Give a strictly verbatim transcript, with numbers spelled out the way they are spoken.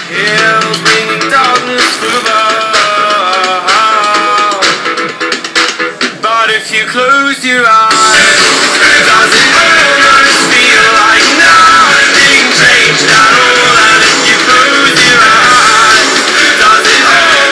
Hills bringing darkness through the heart. But if you close your eyes,